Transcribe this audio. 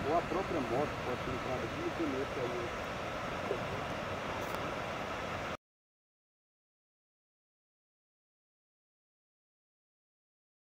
Ou a própria moto pode ter entrado aqui no começo ali.